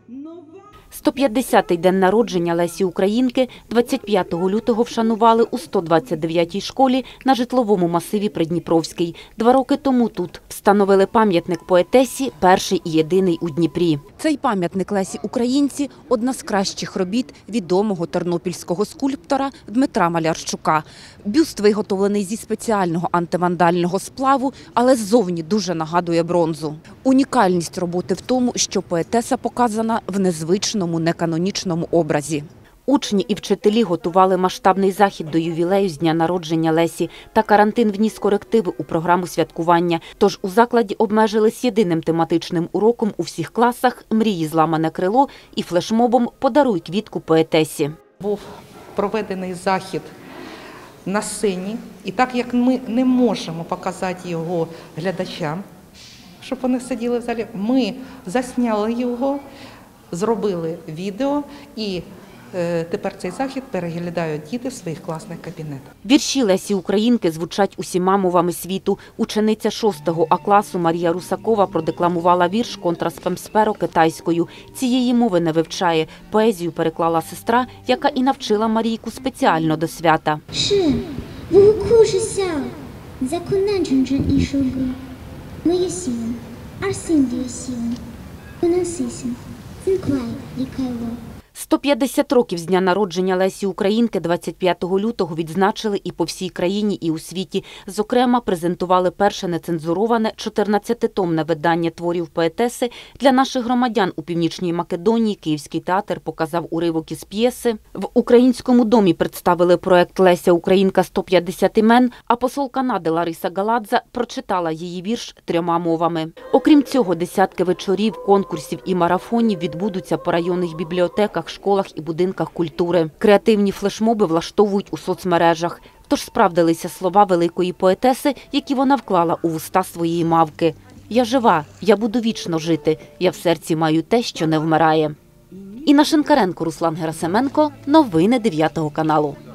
150-й день народження Лесі Українки 25 лютого вшанували у 129-й школі на житловому масиві Придніпровський. 2 роки тому тут встановили пам'ятник поетесі, перший і єдиний у Дніпрі. Цей пам'ятник Лесі Українці – одна з кращих робіт відомого тернопільського скульптора Дмитра Малярчука. Бюст виготовлений зі спеціального антивандального сплаву, але ззовні дуже нагадує бронзу. Унікальність роботи в тому, що поетеса показана в незвичному, неканонічному образі. Учні і вчителі готували масштабний захід до ювілею з дня народження Лесі, та карантин вніс корективи у програму святкування. Тож у закладі обмежились єдиним тематичним уроком у всіх класах «Мрії зламане крило» і флешмобом «Подаруй квітку поетесі». Був проведений захід на сцені, і так як ми не можемо показати його глядачам, щоб вони сиділи в залі, ми засняли його, зробили відео і тепер цей захід переглядають діти в своїх класних кабінетах. Вірші Лесі Українки звучать усіма мовами світу. Учениця 6-го А-класу Марія Русакова продекламувала вірш «Контра спемсперо» китайською. Цієї мови не вивчає. Поезію переклала сестра, яка і навчила Марійку спеціально до свята. «150 років з дня народження Лесі Українки 25 лютого відзначили і по всій країні, і у світі. Зокрема, презентували перше нецензуроване 14-томне видання творів поетеси для наших громадян у Північній Македонії. Київський театр показав уривок із п'єси. В Українському домі представили проект «Леся Українка. 150 імен», а посол Канади Лариса Галадза прочитала її вірш 3 мовами. Окрім цього, десятки вечорів, конкурсів і марафонів відбудуться по районних бібліотеках, школах і будинках культури. Креативні флешмоби влаштовують у соцмережах. Тож справдилися слова великої поетеси, які вона вклала у вуста своєї мавки. «Я жива, я буду вічно жити, я в серці маю те, що не вмирає». Інна Шинкаренко, Руслан Герасименко. Новини 9 каналу.